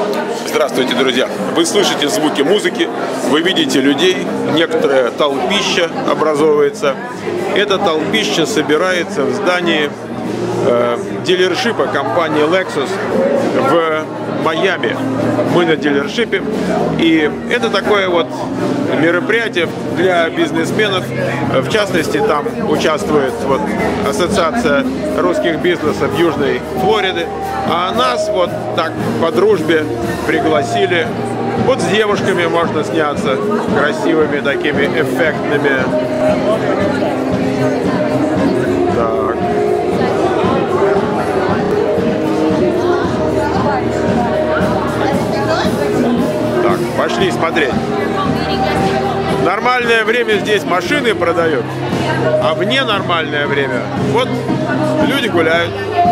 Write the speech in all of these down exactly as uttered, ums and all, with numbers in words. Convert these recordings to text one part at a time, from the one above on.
Здравствуйте, друзья! Вы слышите звуки музыки, вы видите людей, некоторое толпище образовывается. Это толпище собирается в здании э, дилершипа компании Lexus в Майами. Мы на дилершипе, и это такое вот мероприятие для бизнесменов. В частности, там участвует вот ассоциация русских бизнесов Южной Флориды, а нас вот так по дружбе пригласили. Вот с девушками можно сняться, красивыми такими эффектными. Так. Так, пошли смотреть. В нормальное время здесь машины продают, а в ненормальное время вот люди гуляют.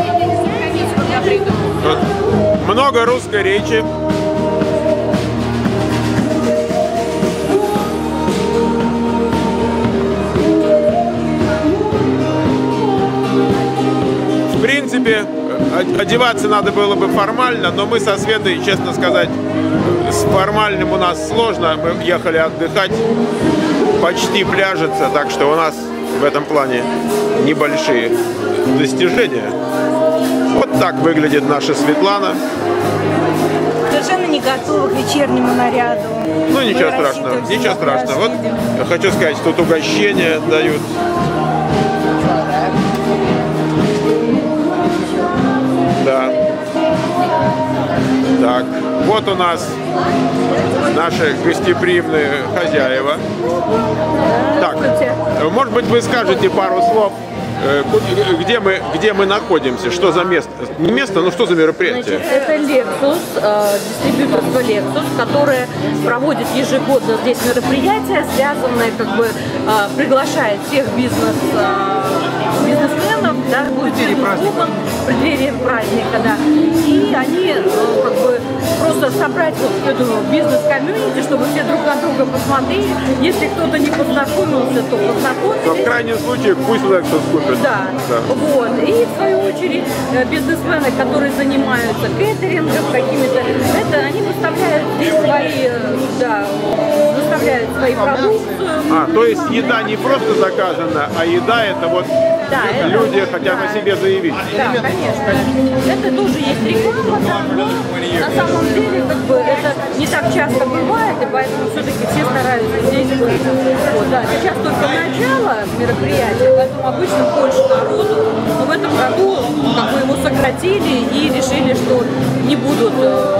Вот. Много русской речи. В принципе, одеваться надо было бы формально, но мы со Светой, честно сказать, с формальным у нас сложно. Мы ехали отдыхать, почти пляжиться, так что у нас в этом плане небольшие достижения. Вот так выглядит наша Светлана. Совершенно не готова к вечернему наряду. Ну ничего страшного, ничего страшного. Вот я хочу сказать, тут угощения дают. Да. Так, вот у нас наши гостеприимные хозяева. Так, может быть, вы скажете пару слов, где мы, где мы находимся, что за место? Не место, но что за мероприятие? Значит, это Lexus, э, дистрибьюторство Lexus, которое проводит ежегодно здесь мероприятия, связанные, как бы, э, приглашает всех бизнес, э, бизнесменов, да, будет клубом в преддверии праздника, да, и они, э, как бы, просто собрать вот эту бизнес-комьюнити, чтобы все друг на друга посмотрели. Если кто-то не познакомился, то познакомились. Но в крайнем случае пусть Lexus купит. Да. Да. Вот. И в свою очередь бизнесмены, которые занимаются кейтерингом какими-то, это они выставляют здесь свои, да, выставляют свои продукцию. А, то есть еда не просто заказана, а еда это вот да, люди это, хотят да, о себе заявить. Да, конечно. Это тоже есть реклама, да, но на самом деле как бы это не так часто бывает, и поэтому все-таки все стараются здесь быть. Вот, да, сейчас только начало мероприятия, поэтому обычно больше народу, но в этом году как бы его сократили и решили, что не будут,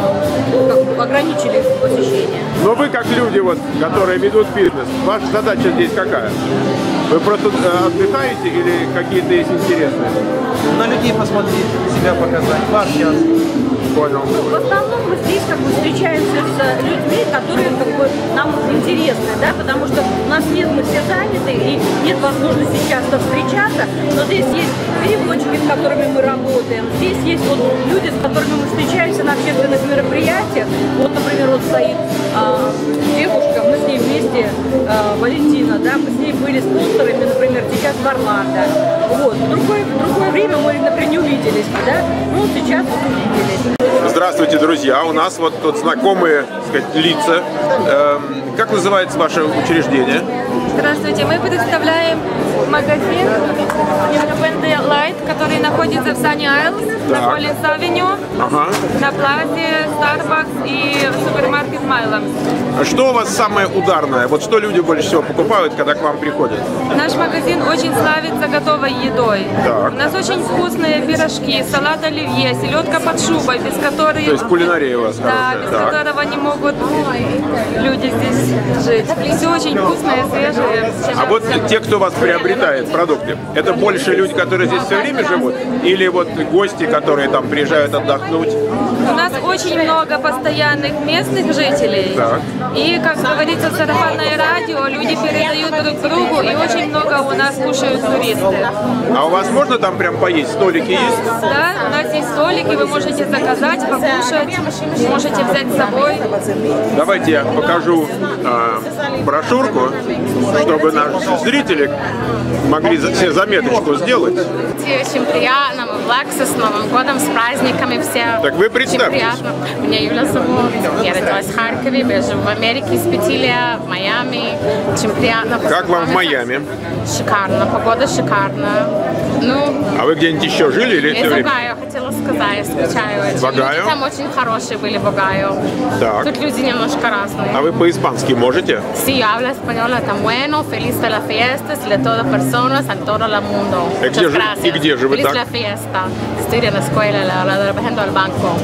как бы ограничили посещение. Но вы как люди, вот, которые ведут бизнес, ваша задача здесь какая? Вы просто отдыхаете или какие-то есть интересные? На людей посмотреть, себя показать, пообщаться. Понял. В основном мы здесь как бы встречаемся с людьми, которые как бы нам интересны, да, потому что у нас нет, мы все заняты и нет возможности часто встречаться, но здесь есть переводчики, с которыми мы работаем, здесь есть вот люди, с которыми мы встречаемся на общественных мероприятиях. Вот, например, вот стоит а, девушка, мы с ней вместе, а, Валентина, да, мы с ней были спонсорами, например, сейчас в Орландо. Вот, в другое, в другое время мы, например, не увиделись, да, ну сейчас вот увиделись. Здравствуйте, друзья! У нас вот тут знакомые, так сказать, лица. Эм, как называется ваше учреждение? Здравствуйте, мы представляем магазин Independent Light, который находится в Sunny Isles, на Коллинс-авеню, ага. на плазе Starbucks и супермаркет Milam's. А что у вас самое ударное? Вот что люди больше всего покупают, когда к вам приходят? Наш магазин очень славится готовой едой. Так. У нас очень вкусные пирожки, салат оливье, селедка под шубой, без которой... То есть кулинария у вас Да, хорошая. без Так. которого не могут люди здесь жить. Все очень вкусное, свежее. А вот те, кто вас приобретает продукты, это больше люди, которые здесь все время живут? Или вот гости, которые там приезжают отдохнуть? У нас очень много постоянных местных жителей. Так. И, как говорится, сарафанное радио, люди передают друг другу, и очень много у нас кушают туристы. А у вас можно там прям поесть? Столики есть? Да, у нас есть столики, вы можете заказать, покушать, можете взять с собой. Давайте я покажу э, брошюрку, чтобы наши зрители могли за- себе заметочку сделать. Очень приятно, мы в Лексу, с Новым годом, с праздниками все. Так вы Очень представьтесь. приятно. Меня Юля зовут, я родилась в Харькове, я живу в Америке с пяти лет, в Майами. Очень приятно. Как вам в Майами? Шикарно, погода шикарная. Ну, А вы где-нибудь еще жили или я это из время? Огайо, хотела сказать, я скучаю очень. В Огайо? Люди там очень хорошие были в Огайо. Так. Тут люди немножко разные. А вы по-испански можете? Sí, habla español tan bueno, feliz de las fiestas, de todas personas, en todo el mundo. ¿Y где Muchas же- gracias. y где же вы Feliz так? la fiesta. Estoy en la escuela, la, la trabajando al banco.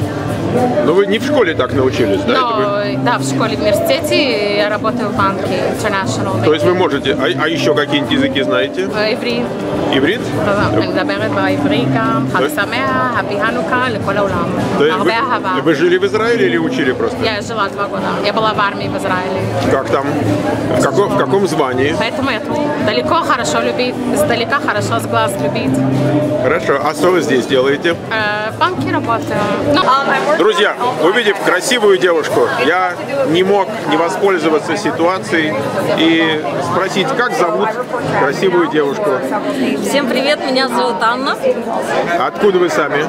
Ну вы не в школе так научились, да? Это вы- Но, да, в школе, в университете я работаю в банке International. То есть вы можете, а, а еще какие-нибудь языки знаете? עברית. Иврит? אני מדברת בעברית גם, חג שמח, Happy Hanukkah לכל העולם. То есть הרבה אהבה. вы, вы жили в Израиле или учили просто? Я жила два года. Я была в армии в Израиле. Как там? В каком, в каком звании? Поэтому я тут. Далеко хорошо любить, издалека хорошо с глаз любить. Хорошо. А что вы здесь делаете? Э, в банке работаю. Ну, Друзья, увидев красивую девушку, я не мог не воспользоваться ситуацией и спросить, как зовут красивую девушку. Всем привет, меня зовут Анна. Откуда вы сами?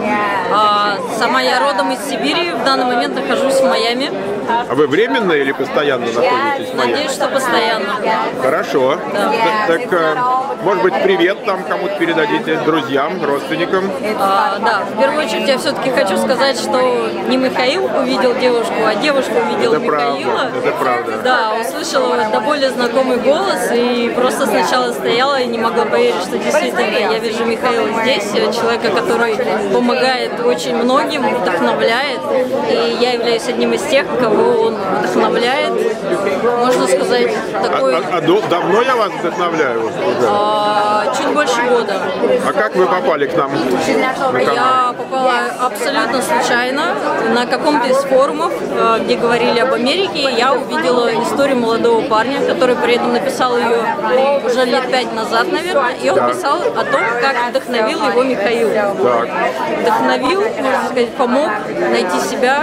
А, сама я родом из Сибири, в данный момент нахожусь в Майами. А вы временно или постоянно находитесь в Майами? Надеюсь, что постоянно. Хорошо. Т- Так, э, может быть, привет там кому-то передадите, друзьям, родственникам. А, да, в первую очередь я все-таки хочу сказать, что не Михаил увидел девушку, а девушка увидела Это правда, Михаила. это правда. Да, услышала до более знакомый голос и просто сначала стояла и не могла поверить, что действительно я вижу Михаила здесь, человека, который помогает очень многим, вдохновляет. И я являюсь одним из тех, кого он вдохновляет. Можно сказать, А, такой а- а до- давно я вас вдохновляю уже? а, чуть больше года. А как вы попали к нам на канал? Я попала абсолютно случайно на каком-то из форумов, э, где говорили об Америке. Я увидела историю молодого парня, который при этом написал ее уже лет пять назад, наверное, и он Да. писал о том, как вдохновил его Михаил. Так. Вдохновил, можно сказать, помог найти себя,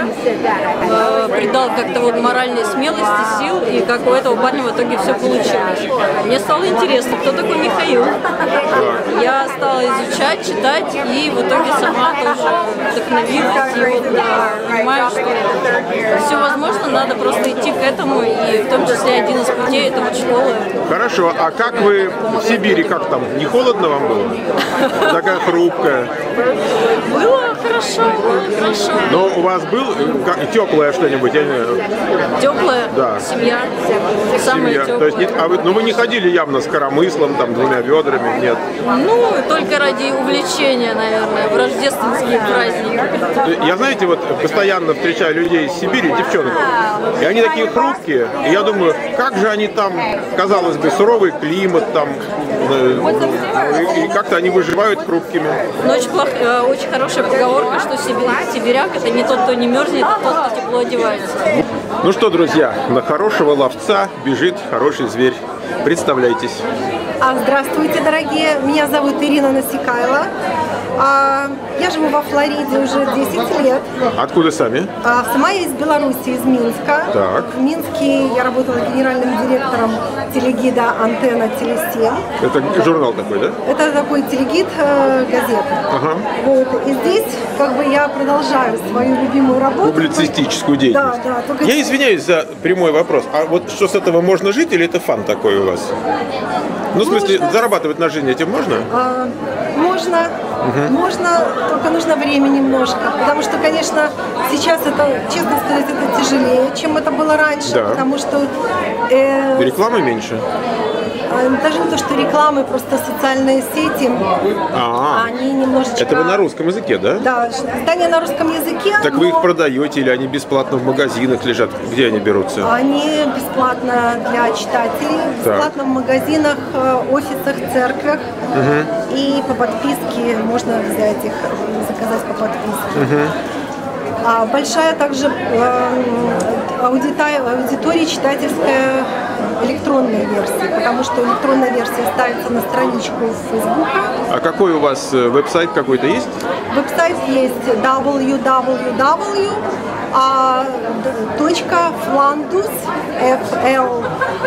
э, придал как-то вот моральной смелости, сил, и как у этого парня в итоге все получилось. Мне стало интересно, кто такой Михаил. Я стала изучать, читать, и в итоге сама тоже вдохновилась. И вот да, понимаю, что все возможно, надо просто идти к этому, и в том числе один из путей — это вот школа. Хорошо, а как вы в Сибири, как там? Не холодно вам было? Такая хрупкая. Было хорошо, хорошо. Но у вас был э, как, теплое что-нибудь? Я не знаю, Теплая Да. семья, самая семья. теплая. То есть, нет, а вы, ну вы не ходили явно с коромыслом, там, двумя ведрами, нет. Ну, только ради увлечения, наверное, в рождественские праздники. Я, знаете, вот постоянно встречаю людей из Сибири, девчонок, и они такие хрупкие, и я думаю, как же они там, казалось бы, суровый климат там, э, и, и как-то они выживают хрупкими. Но очень, плох- э, очень хорошая поговорка, что сибирь- сибиряк — это не тот, кто не мерзнет, а тот, кто тепло одевается. Ну что, друзья, на хорошего ловца бежит хороший зверь. Представляйтесь. А, Здравствуйте, дорогие. Меня зовут Ирина Насикайло. А, Я живу во Флориде уже десять лет. Откуда сами? А, Сама я из Беларуси, из Минска. Так. В Минске я работала генеральным директором телегида «Антенна Телесем». Это журнал такой, да? Это такой телегид э, газеты. Ага. Вот. И здесь как бы я продолжаю свою любимую работу. Публицистическую деятельность. Да, да. Только Я извиняюсь за прямой вопрос. А вот что с этого можно жить или это фан такой у вас? Ну, в смысле, Можно. зарабатывать на жизнь этим можно? А, Можно, можно, только нужно время немножко, потому что, конечно, сейчас это, честно сказать, это тяжелее, чем это было раньше, Да. потому что э, Рекламы меньше? э, даже не то, что рекламы, просто социальные сети, А, они немножечко... это вы на русском языке, да? Да, издания на русском языке, Так вы их но продаете или они бесплатно в магазинах лежат? Где они берутся? они бесплатно для читателей, Так. бесплатно в магазинах, э, офисах, церквях, и по подписке можно взять их, заказать по подписке. А большая также э, аудитория, аудитория читательская электронной версии, потому что электронная версия ставится на страничку Фейсбука. А какой у вас веб-сайт какой-то есть? Веб-сайт есть дабл ю дабл ю дабл ю точка фландус эф эл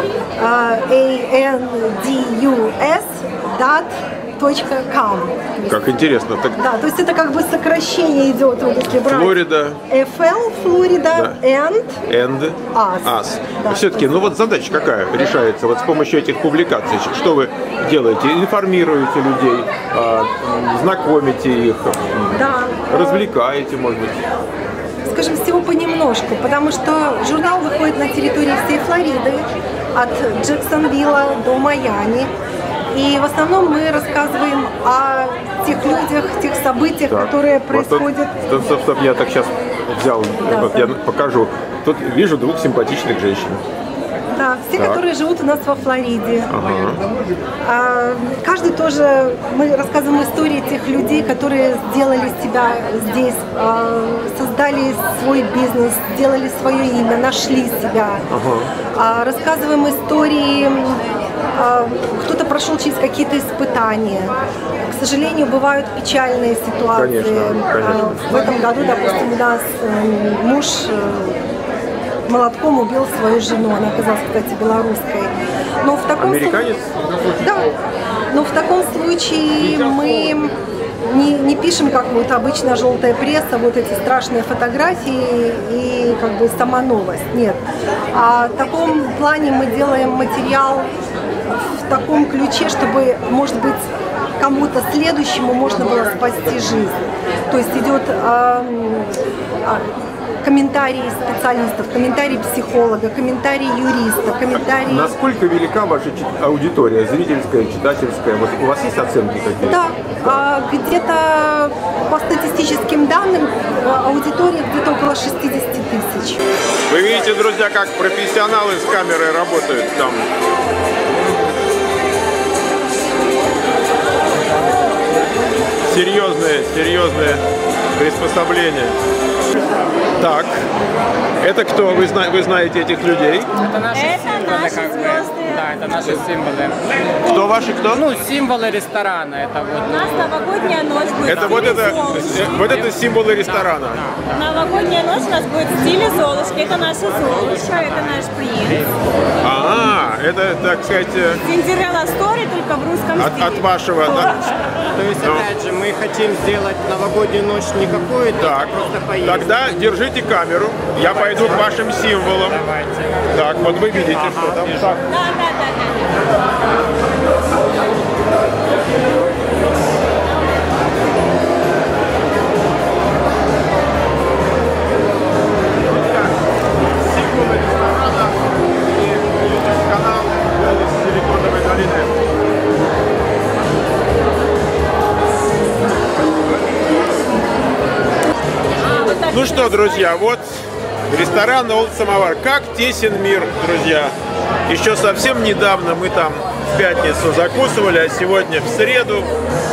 эй эн ди ю эс точка ком. Как интересно. Так... Да, то есть это как бы сокращение идет, вот если брать. Флорида. эф эл, Флорида, Да. and, And Us. Us. Да. Все-таки, ну вот задача какая решается вот с помощью этих публикаций? Что вы делаете? Информируете людей, а, знакомите их, Да. развлекаете, может быть? Скажем, всего понемножку, потому что журнал выходит на территории всей Флориды, от Джексонвилла до Майами. И в основном мы рассказываем о тех людях, тех событиях, Так. которые Вот происходят. Стоп, стоп, стоп, я так сейчас взял, Да, вот да. я покажу. Тут вижу двух симпатичных женщин. Да, все, Так. которые живут у нас во Флориде. Ага. А, каждый тоже, мы рассказываем истории тех людей, которые сделали себя здесь, а, создали свой бизнес, сделали свое имя, нашли себя. Ага. А, рассказываем истории, а, кто-то прошел через какие-то испытания. К сожалению, бывают печальные ситуации. Конечно, конечно. А, в этом году, допустим, у нас э, муж э, молотком убил свою жену. Она оказалась, кстати, белорусской. Но в таком Американец? слу- Да. Но в таком случае мы не, не пишем, как вот обычная желтая пресса, вот эти страшные фотографии и как бы сама новость. Нет. А в таком плане мы делаем материал в таком ключе, чтобы, может быть, кому-то следующему можно было спасти жизнь. То есть идет э, комментарии специалистов, комментарии психолога, комментарии юриста, комментарии... Насколько велика ваша чит- аудитория, зрительская, читательская? Вот у вас есть оценки какие-то? Да, а, где-то по статистическим данным а, аудитория где-то около шестьдесят тысяч. Вы видите, друзья, как профессионалы с камерой работают там. Серьезные, серьезные приспособления. Так, это кто? Вы, зна- вы знаете этих людей? Это наши Это символы, наши как бы. звезды. Да, это наши символы. Кто ваши, кто? Ну, символы ресторана. Это вот. У нас новогодняя ночь будет Это в вот стиле это, Золушки. э, вот это символы ресторана. Новогодняя ночь у нас будет в стиле Золушки. Это наша Золушка, это наш принц. А, это, так сказать, э, Синдерелла Стори, только в русском от, стиле. от вашего. Да? То есть, Ну. опять же, мы хотим сделать новогоднюю ночь не какую-то, Так, а просто поездку. тогда держите камеру, я пойду к вашим символам. Давайте. Так, вот вы видите, что там. Так. Да, да, да, да. Символы ресторана и канал «Голос Силиконовой долины». Ну что, друзья, вот ресторан Олд Самовар. Как тесен мир, друзья. Еще совсем недавно мы там в пятницу закусывали, а сегодня в среду.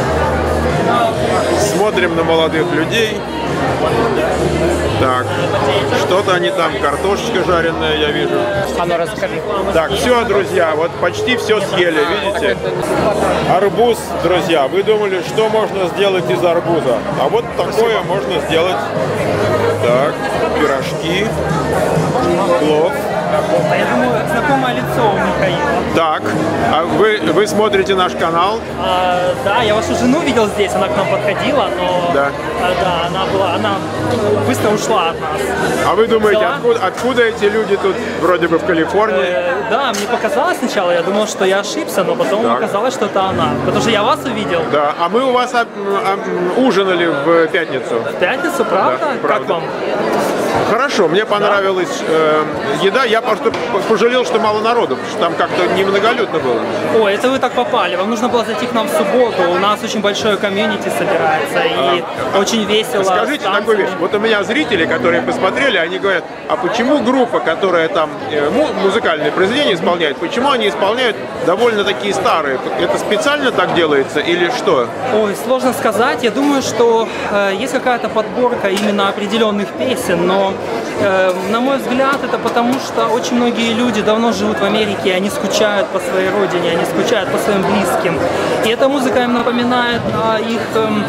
Смотрим на молодых людей. Так, что-то они там, картошечка жареная, я вижу. А ну расскажи. Так, все, друзья, вот почти все съели, видите? Арбуз, друзья, вы думали, что можно сделать из арбуза? А вот такое можно сделать. Так, пирожки, плов. Я думаю, знакомое лицо у Михаила. Так, а вы, вы смотрите наш канал? А, да, я вашу жену видел здесь, она к нам подходила, но Да. а, да, она была, она быстро ушла от нас. А вы думаете, Взяла? откуда, откуда эти люди тут, вроде бы в Калифорнии? Э, да, мне показалось сначала, я думал, что я ошибся, но потом Так. оказалось, что это она. Потому что я вас увидел Да, а мы у вас об- об- ужинали в пятницу. в пятницу, правда? Да, Как правда. вам? Хорошо, мне понравилась э, еда. Я просто пожалел, что мало народу, потому что там как-то немноголюдно было. Ой, это вы так попали. Вам нужно было зайти к нам в субботу. У нас очень большое комьюнити собирается и а, очень весело. Скажите такую вещь. Вот у меня зрители, которые посмотрели, они говорят, а почему группа, которая там э, музыкальные произведения исполняет, почему они исполняют довольно такие старые? Это специально так делается или что? Ой, сложно сказать. Я думаю, что э, есть какая-то подборка именно определенных песен, но э, на мой взгляд это потому, что очень многие люди давно живут в Америке, они скучают по своей родине, они скучают по своим близким. И эта музыка им напоминает о их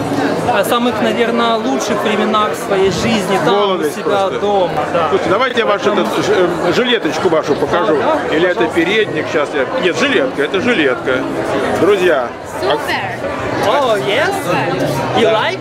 э, самых, наверное, лучших временах своей жизни, там у себя просто дома. Да. Слушайте, давайте я вашу этот, э, жилеточку вашу покажу. А, да? Или это передник, сейчас я... Нет, жилетка, это жилетка. Друзья. Супер! О, oh, yes? You like?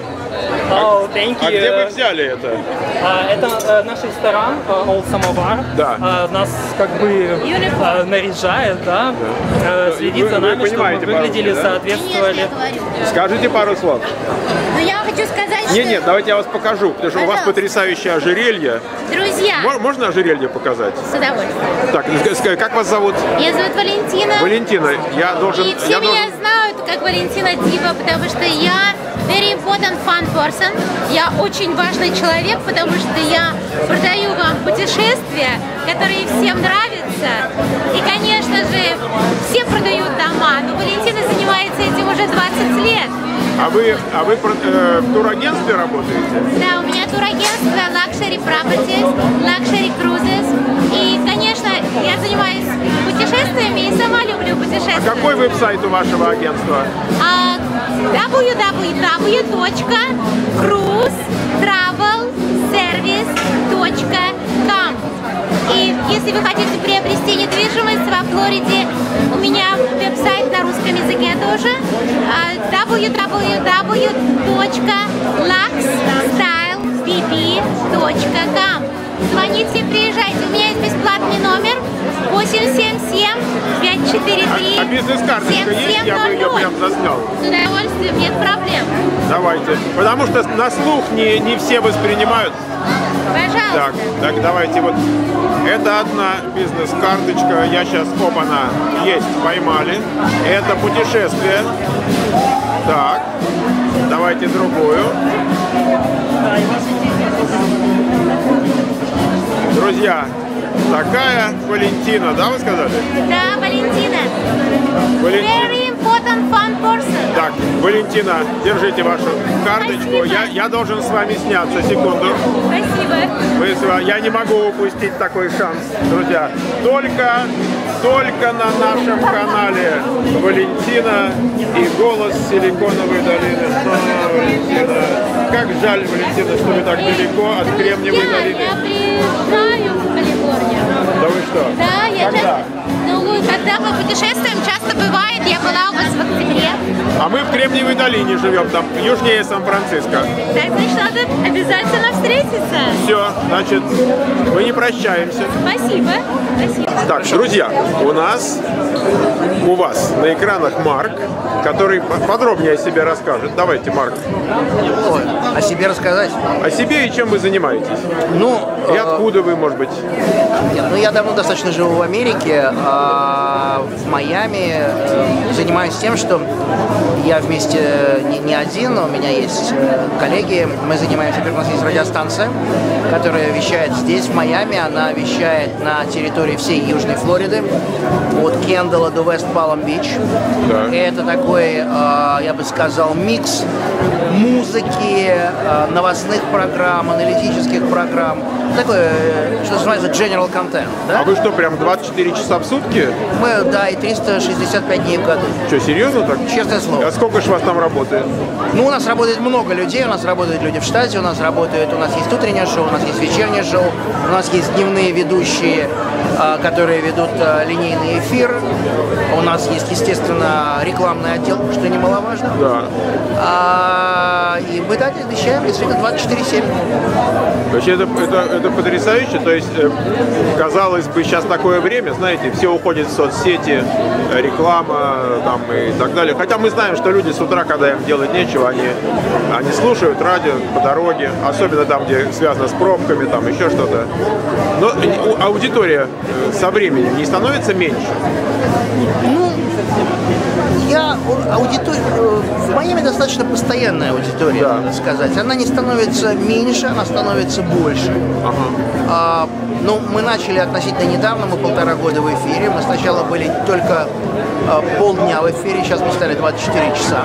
Oh, thank you. А где вы взяли это? Uh, это uh, наш ресторан uh, Old Samovar. Да. Uh, нас как бы uh, наряжает, да, да. Uh, следит за нами, чтобы мы выглядели, да? Соответствовали. Скажите пару слов. Ну я хочу сказать, Нет, что... нет, давайте я вас покажу, потому что Пожалуйста. У вас потрясающее ожерелье. Друзья. Можно ожерелье показать? С удовольствием. Так, как вас зовут? Меня зовут Валентина. Валентина, я должен... И все я меня должен... знают как Валентина Дива, потому что я very important fun person. Я очень важный человек, потому что я продаю вам путешествия, которые всем нравятся. И, конечно же, все продают дома, но Валентина занимается этим уже двадцать лет. А вы, а вы э, в турагентстве работаете? Да, у меня турагентство Luxury Properties, Luxury Cruises. И, конечно, я занимаюсь путешествиями и сама люблю путешествия. А какой веб-сайт у вашего агентства? А, дабл ю дабл ю дабл ю точка cruise travel service точка ком. И если вы хотите приобрести недвижимость во Флориде, у меня веб-сайт на русском языке тоже дабл ю дабл ю дабл ю точка luxstyle би би точка ком. Звоните, приезжайте. У меня есть бесплатный номер восемь семь семь пять четыре три А, а бизнес-карточка есть? Я бы ее прям заснял. С удовольствием, нет проблем. Давайте. Потому что на слух не, не все воспринимают. Пожалуйста. Так, так, давайте вот. Это одна бизнес-карточка. Я сейчас, опа-на, есть, поймали. Это путешествие. Так, давайте другую. Друзья, такая Валентина, да, вы сказали? Да, Валентина. Валентина. Very important fun person. Так, Валентина, держите вашу карточку. Я, я должен с вами сняться, секунду. Спасибо. Вы, я не могу упустить такой шанс, друзья. Только, только на нашем канале Валентина и голос Силиконовой долины. А, Валентина. Как жаль, Валентина, что вы так далеко от Кремниевой я, долины. Я приезжаю в Калифорнию. Да вы что? Да, я Когда? часто, ну, когда мы путешествуем, часто бывает, я была у вас в октябре. А мы в Кремниевой долине живем, там южнее Сан-Франциско. Так, значит, надо обязательно встретиться. Все, значит, мы не прощаемся. Спасибо. Спасибо. Так, друзья, у нас, у вас на экранах Марк, который подробнее о себе расскажет. Давайте, Марк. Ой, о себе рассказать? О себе и чем вы занимаетесь? Ну, и откуда вы, может быть? Нет, ну я давно достаточно живу в Америке, а в Майами э, занимаюсь тем, что я вместе не, не один, у меня есть э, коллеги, мы занимаемся, у нас есть радиостанция, которая вещает здесь, в Майами, она вещает на территории всей Южной Флориды, от Кендалла до Вест Палм-Бич. Да. Это такой, э, я бы сказал, микс музыки, э, новостных программ, аналитических программ, такое, что называется, general content. Да? А вы что, прям двадцать четыре часа в сутки? Мы, да, и триста шестьдесят пять дней в году. Что, серьезно так? Честное слово. А сколько же вас там работает? Ну, у нас работает много людей, у нас работают люди в штате, у нас работают, у нас есть утреннее шоу, у нас есть вечернее шоу, у нас есть дневные ведущие которые ведут линейный эфир. У нас есть, естественно, рекламный отдел, что немаловажно. Да. А, и мы так вещаем действительно двадцать четыре семь. То есть это, это, это потрясающе. То есть, э, казалось бы, сейчас такое время, знаете, все уходят в соцсети, реклама там, и так далее. Хотя мы знаем, что люди с утра, когда им делать нечего, они, они слушают радио по дороге, особенно там, где связано с пробками, там еще что-то. Но аудитория со временем не становится меньше? Ну, я аудитория, в Майами достаточно постоянная аудитория, да. Надо сказать. Она не становится меньше, она становится больше. Ага. А, ну, мы начали относительно недавно, мы полтора года в эфире. Мы сначала были только а, полдня в эфире, сейчас мы стали двадцать четыре часа.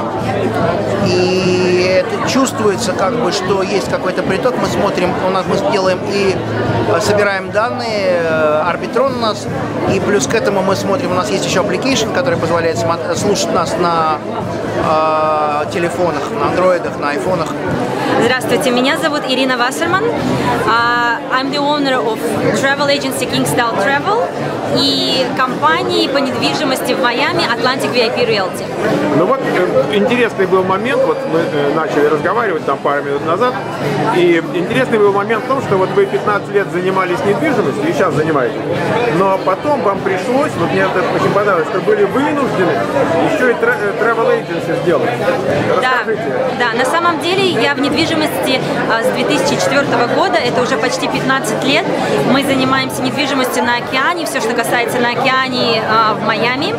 И это чувствуется, как бы, что есть какой-то приток. Мы смотрим, у нас мы делаем и а, собираем данные, Арбитрон у нас, и плюс к этому мы смотрим, у нас есть еще application, который позволяет слушать нас на э, телефонах, на андроидах, на айфонах. Здравствуйте, меня зовут Ирина Вассерман. Uh, I'm the owner of travel agency Kingstyle Travel и компании по недвижимости в Майами Atlantic ви ай пи Realty. Ну вот э, интересный был момент, вот мы э, начали разговаривать там пару минут назад, и интересный был момент в том, что вот вы пятнадцать лет занимались недвижимостью и сейчас занимаетесь, но потом вам пришлось, вот мне это очень понравилось, что были вынуждены еще и travel agency сделать. Расскажите. Да, да, на самом деле я в недвижимости а, с две тысячи четвёртого года, это уже почти пятнадцать лет. Мы занимаемся недвижимостью на океане, все, что касается на океане а, в Майами.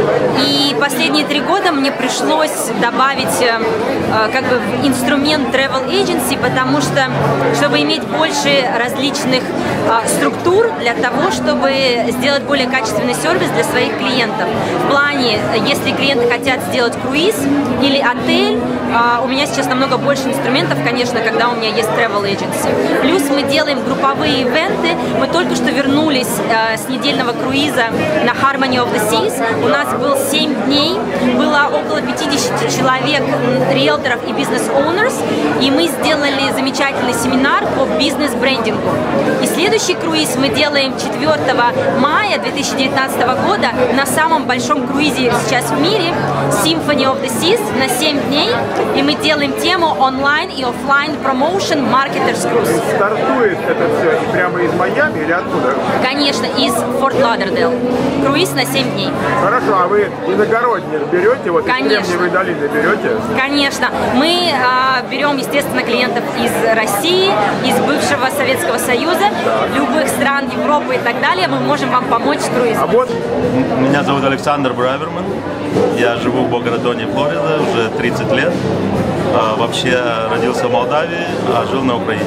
И последние три года мне пришлось добавить а, как бы инструмент travel agency, потому что, чтобы иметь больше различных а, структур для того, чтобы сделать более качественный сервис для своих клиентов. В плане, если клиенты хотят сделать круиз или отель, а, у меня сейчас намного больше инструментов, конечно, когда у меня есть travel agency. Плюс мы делаем групповые ивенты. Мы только что вернулись э, с недельного круиза на Harmony of the Seas. У нас был семь дней, было около пятидесяти человек, риэлторов и бизнес-оунерс, и мы сделали замечательный семинар по бизнес-брендингу. И следующий круиз мы делаем четвёртого мая две тысячи девятнадцатого года на самом большом круизе сейчас в мире, Symphony of the Seas, на семь дней, и мы делаем тему онлайн и офлайн промоушен Marketers Cruise. Стартует это все прямо из Майами или откуда? Конечно, из Форт Лодердейл. Круиз на семь дней. Хорошо, а вы иногородних берете? Вот Конечно. Из Кремниевой долины берете? Конечно. Мы а, берем, естественно, клиентов из России, из бывшего Советского Союза, да. любых стран Европы и так далее. Мы можем вам помочь с круизом. А вот... Меня зовут Александр Браверман. Я живу в Бока-Ратоне, Флорида, уже тридцать лет. А, вообще родился в Молдавии, а жил на Украине.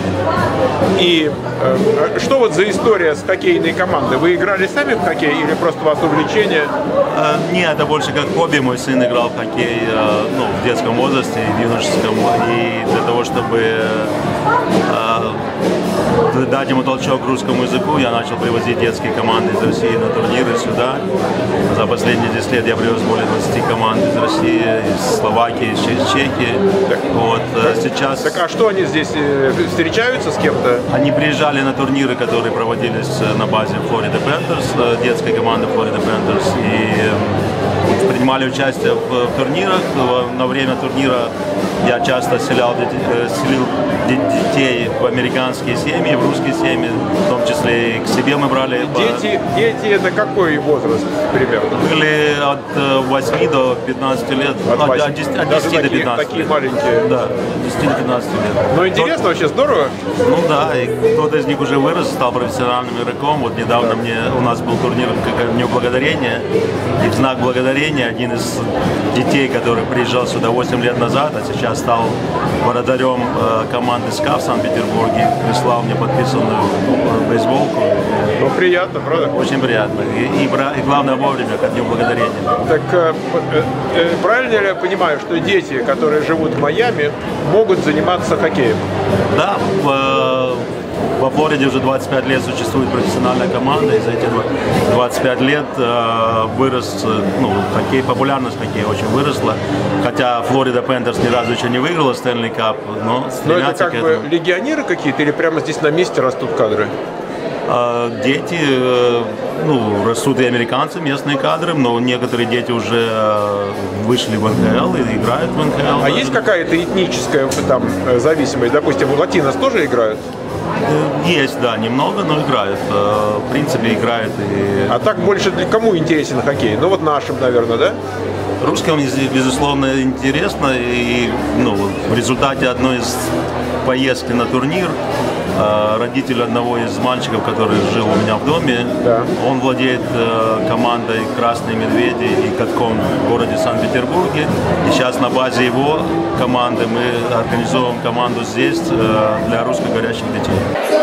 И э, что вот за история с хоккейной командой? Вы играли сами в хоккей или просто у вас увлечение? А, нет, это больше как хобби. Мой сын играл в хоккей а, ну, в детском возрасте, в юношеском. И для того, чтобы а, дать ему толчок к русскому языку, я начал привозить детские команды из России на турниры сюда. За последние десять лет я привез более двадцати команд из России, из Словакии, из Чехии. Так, вот, сейчас... Так а что они здесь встречаются с кем-то? Они приезжали на турниры, которые проводились на базе Florida Panthers, детской команды Florida Panthers, и принимали участие в турнирах. На время турнира я часто селял, селил детей в американские семьи, в русские семьи, в том числе и к себе мы брали. Дети, дети это какой возраст примерно? Были от восьми до пятнадцати лет, от, от, от десяти, от десяти до пятнадцати. Такие маленькие. Да, десяти до пятнадцати лет. Ну интересно, вообще здорово. Ну да, и кто-то из них уже вырос, стал профессиональным игроком. Вот недавно да. мне у нас был турнир как Дню Благодарения, и в знак благодарения один из детей, который приезжал сюда восемь лет назад, а сейчас стал вратарем э, команды СКА в Санкт-Петербурге, прислал мне подписанную бейсболку. Ну приятно, правда? Очень приятно. И, и, и главное вовремя, ко Дню Благодарения. Так э, э, правильно ли я понимаю, что дети, которые живут в Майами, могут заниматься хоккеем? Да, в, во Флориде уже двадцать пять лет существует профессиональная команда, и за эти двадцать пять лет э, вырос, ну, хоккей, популярность хоккея очень выросла. Хотя Florida Panthers ни разу еще не выиграла Stanley Cup, но стремятся к этому. Но это как бы легионеры какие-то или прямо здесь на месте растут кадры? А дети, ну, растут и американцы, местные кадры, но некоторые дети уже вышли в эн ха эл и играют в эн ха эл. А есть какая-то этническая там зависимость? Допустим, латинос тоже играют? Есть, да, немного, но играют. В принципе, играют и... А так больше для кому интересен хоккей? Ну вот нашим, наверное, да? Русским, безусловно, интересно. И ну, в результате одной из поездки на турнир родитель одного из мальчиков, который жил у меня в доме, да. Он владеет командой «Красные медведи» и «Катком» в городе Санкт-Петербурге. И сейчас на базе его команды мы организовываем команду здесь для русскоговорящих детей.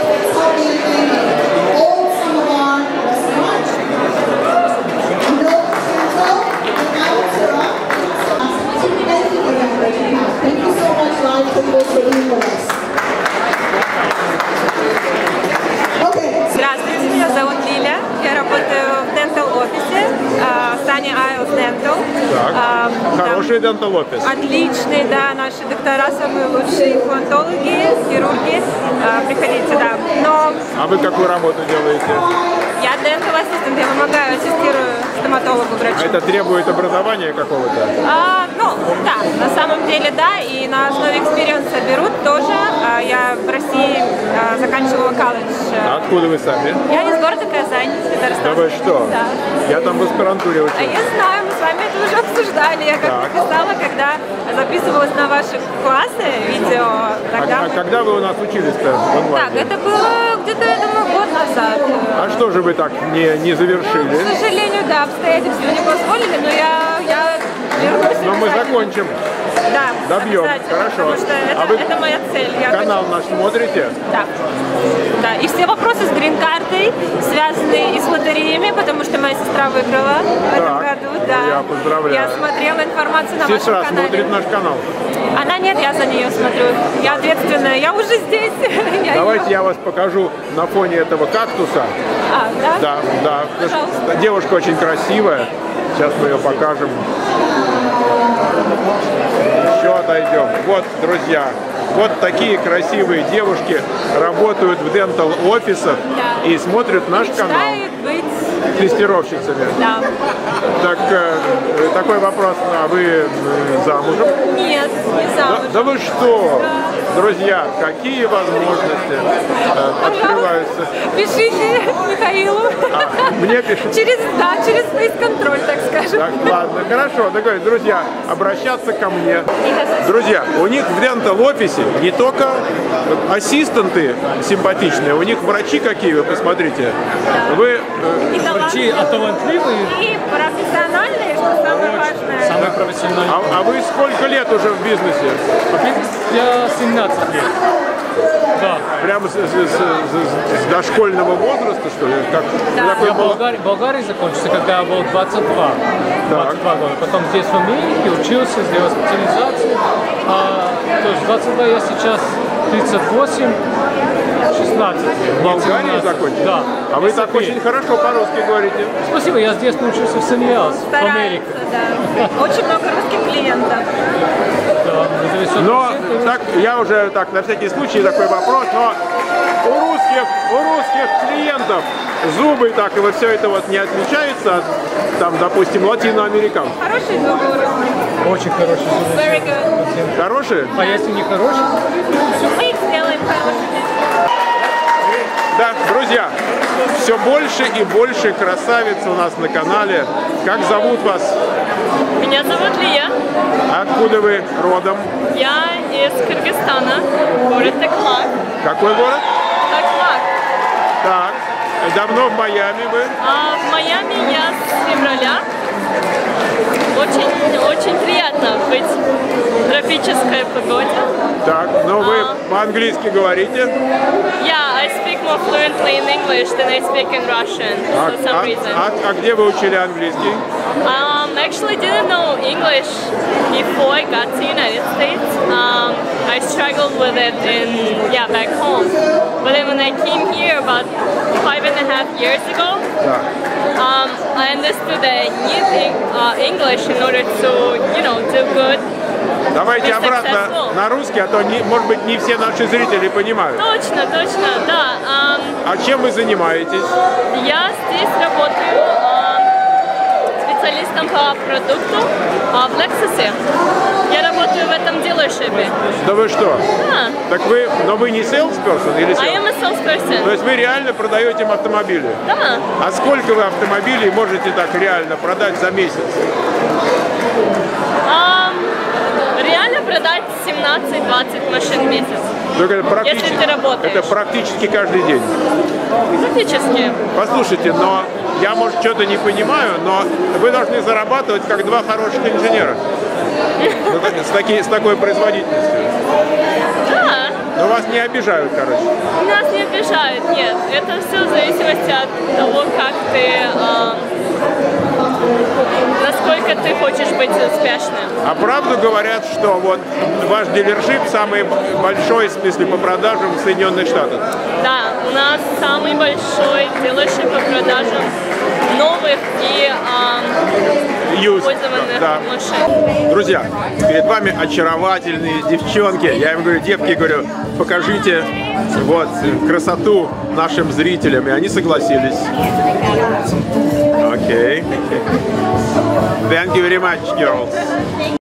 Здравствуйте, меня зовут Лиля. Я работаю в Dental офисе Sunny Isles Dental. Так, хороший Dental офис. Отличный, да, наши доктора самые лучшие, имплантологи, хирурги. Приходите, да. Но... А вы какую работу делаете? Я Dental ассистент, я помогаю, ассистирую стоматологу, врачу. А это требует образования какого-то? А, ну, да, на самом деле, да, и на основе экспириенса берут тоже. Я в России заканчивала колледж. А откуда вы сами? Я из города Казань, Татарстан. Да вы что? Да. Я там в аспирантуре учился. А я знаю, мы с вами это уже обсуждали. Я как написала, когда записывалась на ваши классы, видео. Тогда а, мы... а когда вы у нас учились-то онлайн? Так, это было где-то, я думаю, год назад. А что же вы так не, не завершили? Ну, к сожалению, да, обстоятельства не позволили, но я, я вернусь. Но мы закончим. Да, добьем. Хорошо. Потому что это, а вы это моя цель. Я канал хочу... наш смотрите? Да. Да. И все вопросы с грин-картой связаны и с лотереями, потому что моя сестра выиграла в этом так, году. Да. Я поздравляю. Я смотрела информацию на Сестра вашем канале. смотрит наш канал. Она нет, я за нее смотрю. Я ответственная, я уже здесь. я Давайте ее... я вас покажу на фоне этого кактуса. А, да? Да, да. Пожалуйста. Девушка очень красивая. Сейчас мы ее покажем. Еще отойдем. Вот, друзья, вот такие красивые девушки работают в дентал офисах да. и смотрят наш Мечтают канал. быть Тестировщицами. Да. Так, э, такой вопрос, а вы э, замужем? Нет, не замужем. Да, да вы что? Да. Друзья, какие возможности э, открываются? Пишите Михаилу. А, мне пишите? Через, да, через фейс-контроль, так скажем. Так, ладно, хорошо. Так, друзья, обращаться ко мне. Друзья, у них в дентал-офисе не только ассистенты симпатичные, у них врачи какие, вы посмотрите. Да. Вы э, врачи талантливые. И профессиональные, что самое важное. Самое профессиональное. А, а вы сколько лет уже в бизнесе? Я семнадцать лет. Да. Прямо с, с, с, с, с дошкольного возраста, что ли? Как, да. Я в Болгарии, Болгарии закончился, когда я был двадцать два. двадцать два года. Потом здесь в Америке учился, сделал специализацию. А, то есть двадцать два я сейчас тридцать восемь, шестнадцать. В Болгарии закончили? Да. А вы так очень хорошо по-русски говорите. Спасибо, я здесь научился в Sunny Isles, в Америке. Да. Очень много русских клиентов. Но так, я уже так на всякий случай такой вопрос, но у русских, у русских клиентов зубы так и вот все это вот не отличается от, там, допустим, латиноамериканцев? Хорошие зубы у русских. Очень хорошие зубы. Very good. Хорошие? А если не хорошие? Мы их сделаем хорошими. Да, друзья, все больше и больше красавиц у нас на канале. Как зовут вас? Меня зовут Лия. Откуда вы родом? Я из Кыргызстана, город Таклак. Какой город? Таклак. Так, давно в Майами вы? А, в Майами я с февраля. Очень, очень приятно быть в тропической погоде. Так, ну вы а, по-английски говорите? Yeah, I speak more fluently in English than I speak in Russian А, for some а, reason. а, а где вы учили английский? Um, I actually didn't know English before I got to the United States. Um, I struggled with it in, yeah, back home. But then when I came here about five and a half years ago, да. um, I understood that I needed uh, English in order to, you know, do good Давайте be обратно successful. на русский, а то, не, может быть, не все наши зрители понимают. Точно, точно, да. Ам, А чем вы занимаетесь? я здесь работаю ам, специалистом по продукту а, в Lexus. Я работаю в этом дилершипе. Да вы что? Да. Так вы, но вы не salesperson или I am sales? a salesperson. То есть вы реально продаете им автомобили? Да. А сколько вы автомобилей можете так реально продать за месяц? Ам, реально продать семнадцать-двадцать машин в месяц. Так это практически, Если ты работаешь. это практически каждый день. Практически. Послушайте, но я, может, что-то не понимаю, но вы должны зарабатывать как два хороших инженера. Ну, так- С, таки- с такой производительностью. Да. Но вас не обижают, короче. Нас не обижают, нет. Это все в зависимости от того, как ты, ам, насколько ты хочешь быть успешным. А правду говорят, что вот ваш дилершип самый большой, в смысле, по продажам в Соединенных Штатах? Да, у нас самый большой дилершип по продажам новых и ам, Used, использованных да. машин. Друзья, перед вами очаровательные девчонки. Я им говорю, девки, говорю, покажите вот красоту нашим зрителям. И они согласились. Окей. Okay. Thank you very much, girls.